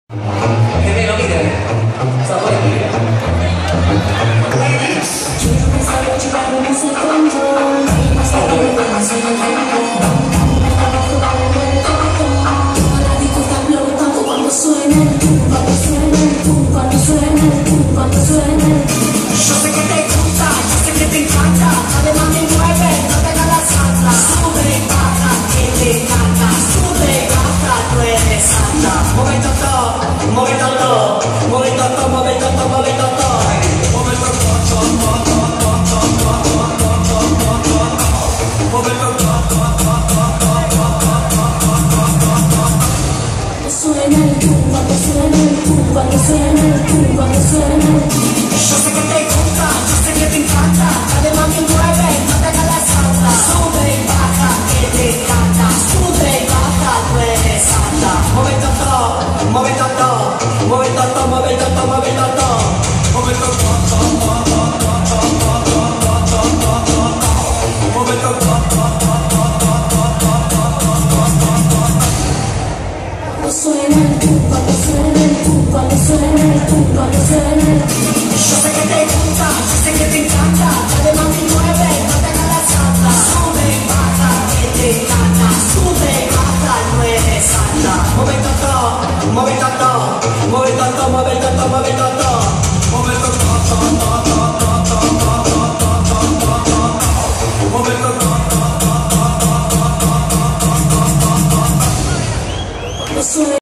Que me lo miren. Sabor y mira. Quiero que esta noche hagamos el control. Hasta que me veas en el tiempo. Abajo va a volver el corazón. Toda la disco está explotando cuando suena el tum, cuando suena el tum, cuando suena el tum, cuando suena el tum. Yo sé que te gusta, yo sé que te encanta. Además me mueve, no te hagas la santa. Sube y baja, que te encanta. Sube y baja, tú eres santa. Mueve todo, mueve todo, mueve todo, mueve todo, mueve todo. Suena el tum, cuando suena el tum, cuando suena el tum, cuando suena el tum. Yo sé que te gusta, yo sé que te encanta. Además me mueve, no te hagas la santa. Sube y baja, que te encanta. Sube y baja, tú eres santa. Mueve todo, mueve todo, mueve todo, mueve todo, mueve todo. Mueve todo, mueve todo. Cuando suena el tum, cuando suena el tum, cuando suena el tum, cuando suena el tum. Yo sé que te gusta, yo sé que te encanta. Además me mueve, no te hagas la santa. Sube y baja, que te encanta. Sube y baja, no eres santa. Mueve todo, mueve todo, mueve todo, mueve todo, mueve todo.